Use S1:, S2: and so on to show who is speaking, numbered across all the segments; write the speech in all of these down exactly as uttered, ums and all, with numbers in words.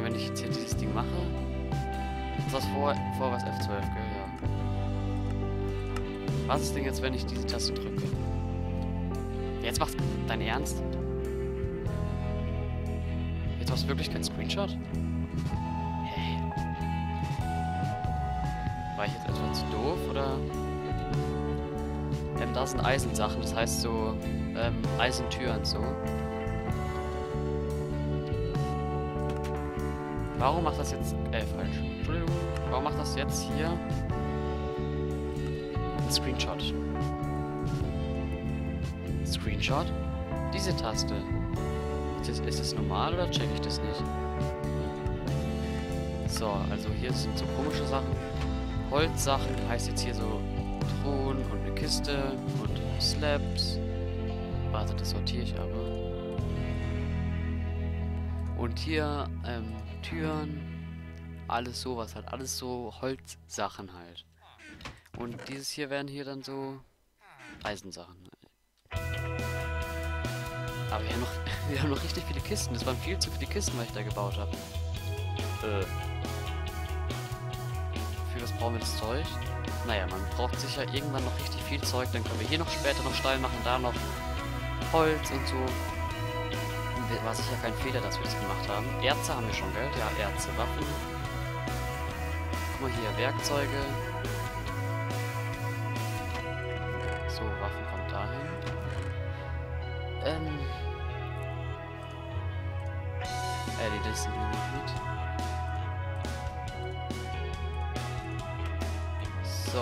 S1: wenn ich jetzt hier dieses Ding mache... Ist das vor, vor was F zwölf, gell? Ja. Was ist denn jetzt, wenn ich diese Taste drücke? Jetzt machst du dein Ernst? Jetzt machst du wirklich kein Screenshot? Hä? War ich jetzt etwa zu doof, oder? Ähm, da sind Eisensachen, das heißt so, ähm, Eisentüren so. Warum macht das jetzt... Äh, falsch. Entschuldigung. Warum macht das jetzt hier... ein Screenshot? Screenshot? Diese Taste. Ist das, ist das normal oder check ich das nicht? So, also hier sind so komische Sachen. Holzsachen heißt jetzt hier so Truhen und eine Kiste und Slabs. Warte, das sortiere ich aber. Und hier, ähm, Türen, alles sowas halt, alles so Holzsachen halt. Und dieses hier wären hier dann so Eisensachen. Aber wir haben noch, wir haben noch richtig viele Kisten. Das waren viel zu viele Kisten, was ich da gebaut habe. Äh. Für was brauchen wir das Zeug? Naja, man braucht sicher irgendwann noch richtig viel Zeug. Dann können wir hier noch später noch Stein machen, da noch Holz und so. War sicher kein Fehler, dass wir das gemacht haben. Erze haben wir schon, gell? Ja, Erze, Waffen. Guck mal hier, Werkzeuge. So, Waffen kommt dahin. Ähm. Äh, die Listen nehmen wir mit. So.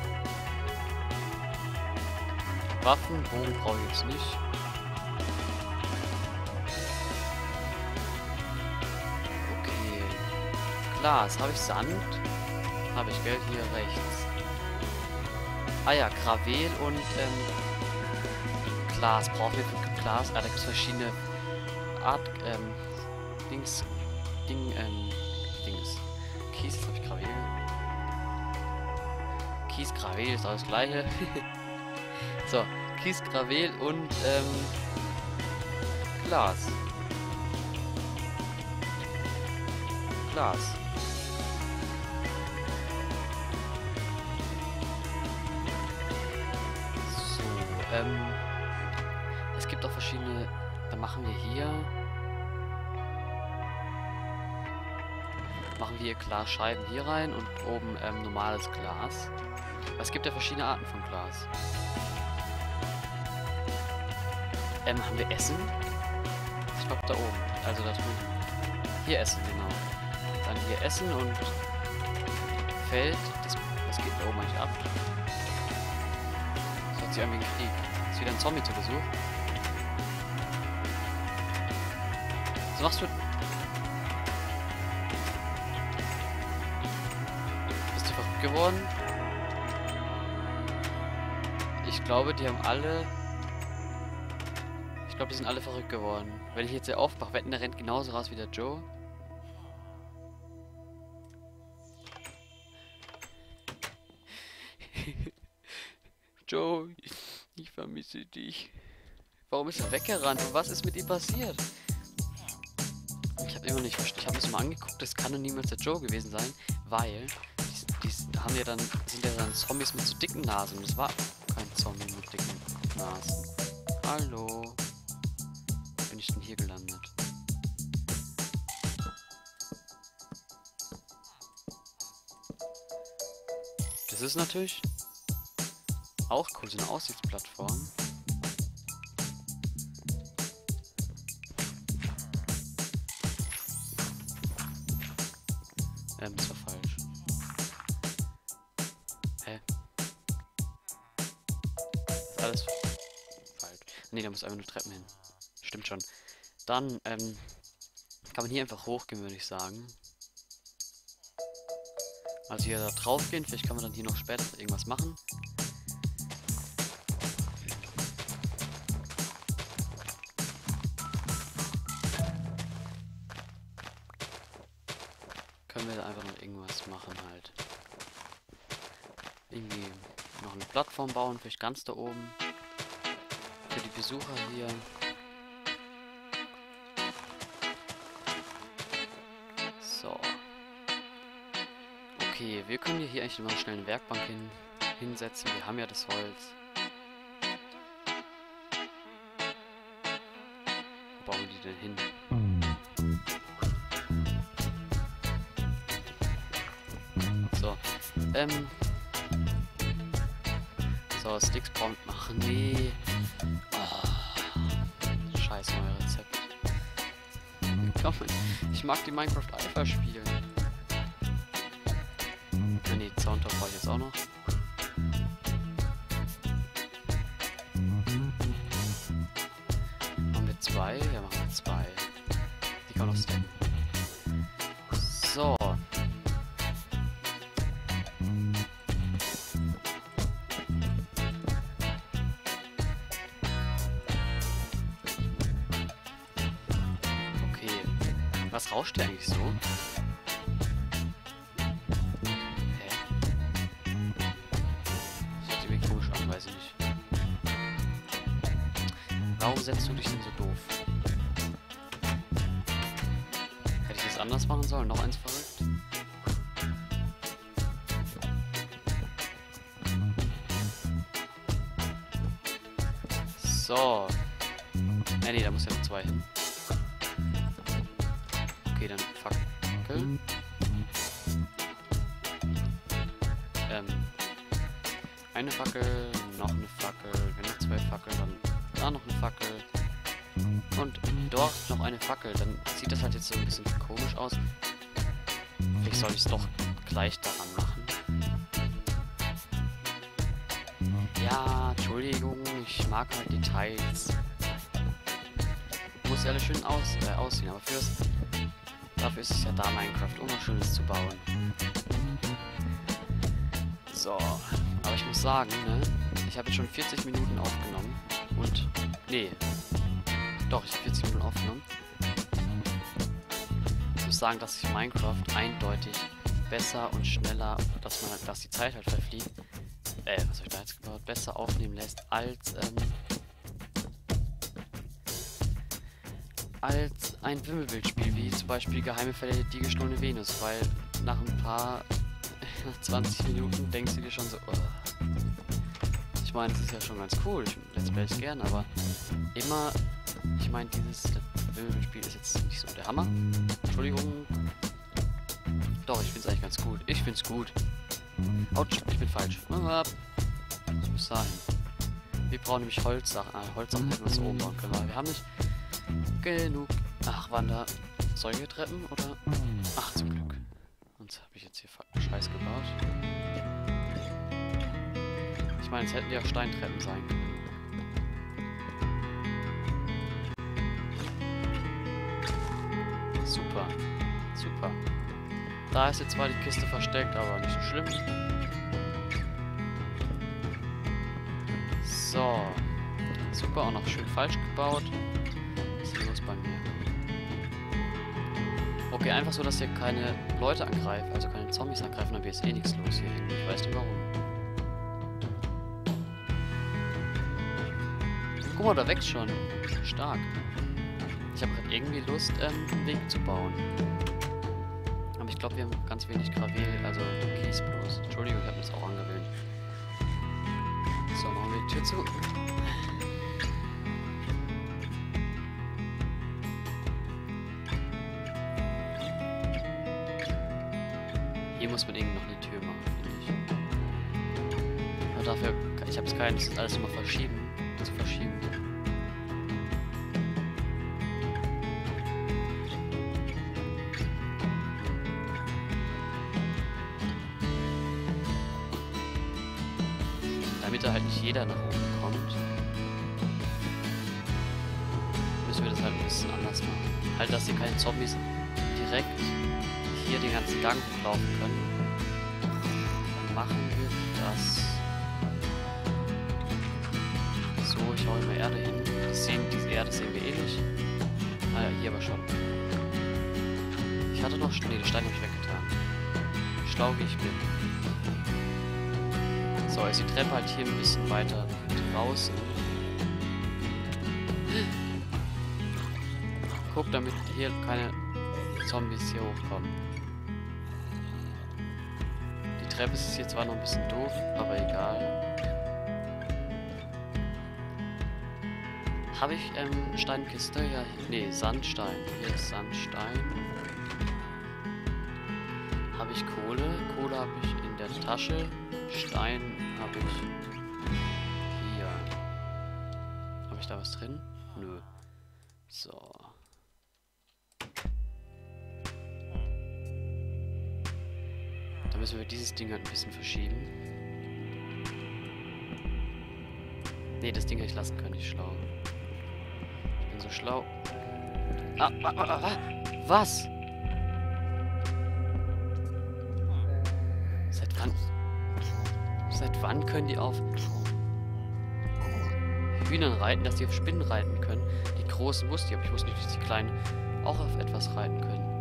S1: Waffen, Bogen brauche ich jetzt nicht. Glas. Habe ich Sand? Habe ich, gell? Hier rechts. Ah ja, Gravel und ähm, Glas. Brauchen wir für Glas? Ah, da gibt es verschiedene Art, ähm, Dings, Ding, ähm, Dings. Kies, jetzt habe ich Gravel. Kies, Gravel ist alles das gleiche. So, Kies, Gravel und ähm, Glas. Glas. Ähm, es gibt auch verschiedene, dann machen wir hier, machen wir Glasscheiben hier rein und oben ähm, normales Glas. Es gibt ja verschiedene Arten von Glas. Ähm, haben wir Essen? Ich glaube da oben, also da drüben. Hier Essen, genau. Dann hier Essen und Feld, das, das geht da oben nicht ab. Sie irgendwie einen Krieg. Ist wieder ein Zombie zu Besuch. Was machst du? Bist du verrückt geworden? Ich glaube, die haben alle... Ich glaube, die sind alle verrückt geworden. Wenn ich jetzt hier aufmache, wetten, der rennt genauso raus wie der Joe. Joe, ich vermisse dich. Warum ist er weggerannt? Und was ist mit ihm passiert? Ich habe immer nicht verstanden. Ich habe es mal angeguckt. Das kann doch niemals der Joe gewesen sein, weil die, die haben ja dann sind ja dann Zombies mit so dicken Nasen. Das war kein Zombie mit dicken Nasen. Hallo, wo bin ich denn hier gelandet? Das ist natürlich auch cool, so eine Aussichtsplattform. Ähm, das war falsch. Hä? Das ist alles falsch. Nee, da muss einfach nur Treppen hin. Stimmt schon. Dann, ähm, kann man hier einfach hochgehen, würde ich sagen. Also hier da drauf gehen, vielleicht kann man dann hier noch später irgendwas machen. Können wir da einfach noch irgendwas machen halt. Irgendwie noch eine Plattform bauen, vielleicht ganz da oben. Für die Besucher hier. Okay, wir können hier eigentlich mal schnell eine Werkbank hin, hinsetzen. Wir haben ja das Holz. Wo bauen die denn hin? So. Ähm. So, Sticks prompt machen. Nee. Oh, scheiß neues Rezept. Komm, ich mag die Minecraft Alpha spielen. Ah, nee, Soundtop brauche ich jetzt auch noch. Machen wir zwei? Ja, machen wir zwei. Die kann noch stacken. So. Okay. Was rauscht der eigentlich so? Weiß ich nicht. Warum setzt du dich denn so doof? Hätte ich das anders machen sollen? Noch eins verrückt? So. Ne, nee, da muss ja noch zwei hin. Okay, dann Fackel. Ähm. Eine Fackel, noch eine Fackel, wenn noch zwei Fackeln, dann da noch eine Fackel und dort noch eine Fackel. Dann sieht das halt jetzt so ein bisschen komisch aus. Vielleicht soll ich es doch gleich daran machen. Ja, Entschuldigung, ich mag halt Details. Muss ja alles schön aus, äh, aussehen, aber fürs, dafür ist es ja da, Minecraft, um was Schönes zu bauen. So. Aber ich muss sagen, ne, ich habe jetzt schon vierzig Minuten aufgenommen und, nee, doch, ich habe vierzig Minuten aufgenommen. Ich muss sagen, dass ich Minecraft eindeutig besser und schneller, dass man, dass die Zeit halt verfliegt, äh, was habe ich da jetzt gebaut, besser aufnehmen lässt, als, ähm, als ein Wimmelbildspiel, wie zum Beispiel Geheime Fälle, die gestohlene Venus, weil nach ein paar nach zwanzig Minuten denkst du dir schon so, oh. Ich meine, das ist ja schon ganz cool, ich let's play es gern, aber immer, ich meine, dieses Spiel ist jetzt nicht so der Hammer. Entschuldigung. Doch, ich finde es eigentlich ganz gut. Ich finde es gut. Autsch, ich bin falsch. Das muss sein. Wir brauchen nämlich Holzsachen. Ah, Holzsachen hätten wir so oben bauen können, aber wir haben nicht genug. Ach, waren da solche Treppen oder? Ach, zum Glück. Und habe ich jetzt hier Scheiß gebaut. Ich meine, es hätten ja Steintreppen sein können. Super. Super. Da ist jetzt zwar die Kiste versteckt, aber nicht so schlimm. So. Super, auch noch schön falsch gebaut. Was ist hier los bei mir? Okay, einfach so, dass hier keine Leute angreifen, also keine Zombies angreifen, dann wäre jetzt eh nichts los hier hinten. Ich weiß nicht warum. Guck mal, da wächst schon. Stark. Ich habe gerade irgendwie Lust, ähm, einen Weg zu bauen. Aber ich glaube, wir haben ganz wenig Gravel, also Kies bloß. Entschuldigung, ich habe das auch angewöhnt. So, machen wir die Tür zu. Hier muss man irgendwie noch eine Tür machen, finde ich. Aber dafür, ich habe es keine Lust, das alles immer verschieben, zu verschieben. Damit da halt nicht jeder nach oben kommt, müssen wir das halt ein bisschen anders machen. Halt, dass hier keine Zombies direkt hier den ganzen Gang laufen können. Dann machen wir das so. Ich hau immer Erde hin. Das sehen, diese Erde sehen wir eh nicht. Ah ja, hier aber schon. Ich hatte noch... Ne, den Stein habe ich weggetan. Schlau wie ich bin. So, ist die Treppe halt hier ein bisschen weiter draußen. Guck, damit hier keine Zombies hier hochkommen. Treppe ist hier zwar noch ein bisschen doof, aber egal. Habe ich ähm, Steinkiste? Ja, nee, Sandstein. Hier ist Sandstein. Habe ich Kohle? Kohle habe ich in der Tasche. Stein habe ich hier. Habe ich da was drin? Nö. So. Da müssen wir dieses Ding halt ein bisschen verschieben. Nee, das Ding hätte ich lassen können, ich schlau. Ich bin so schlau. Ah, ah, ah, ah, was? Seit wann? Seit wann können die auf Hühnern reiten, dass die auf Spinnen reiten können? Die großen wusste ich, aber ich wusste nicht, dass die kleinen auch auf etwas reiten können.